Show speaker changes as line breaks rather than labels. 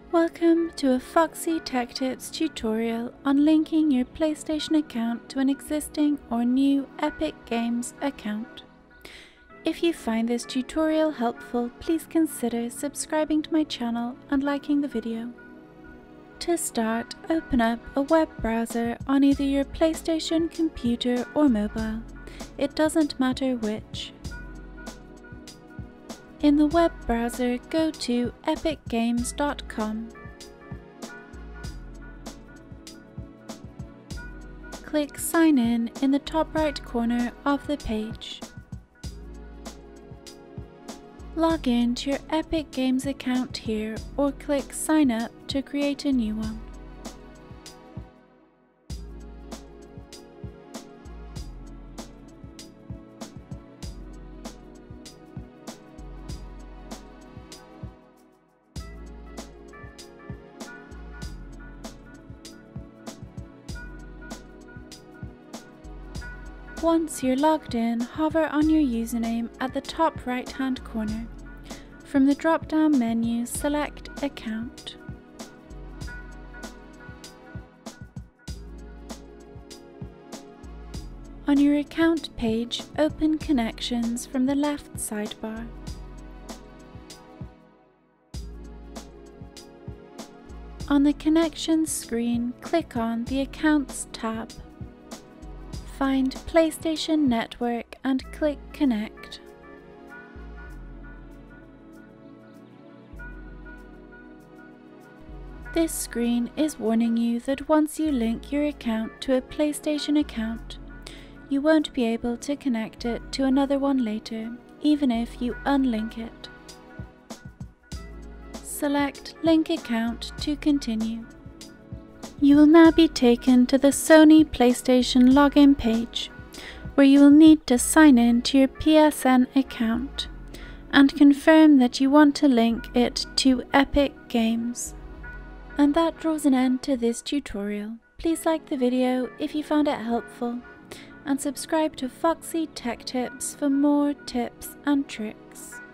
Welcome to a Foxy Tech Tips tutorial on linking your PlayStation account to an existing or new EpicGames account. If you find this tutorial helpful, please consider subscribing to my channel and liking the video. To start, open up a web browser on either your PlayStation, computer or mobile. It doesn't matter which. In the web browser, go to epicgames.com. Click Sign in the top right corner of the page. Log in to your Epic Games account here or click Sign Up to create a new one. Once you're logged in, hover on your username at the top right-hand corner. From the drop-down menu, select Account. On your account page, open Connections from the left sidebar. On the Connections screen, click on the Accounts tab. Find PlayStation Network and click Connect. This screen is warning you that once you link your account to a PlayStation account, you won't be able to connect it to another one later, even if you unlink it. Select Link Account to continue. You will now be taken to the Sony PlayStation login page, where you will need to sign in to your PSN account and confirm that you want to link it to Epic Games. And that draws an end to this tutorial. Please like the video if you found it helpful, and subscribe to Foxy Tech Tips for more tips and tricks.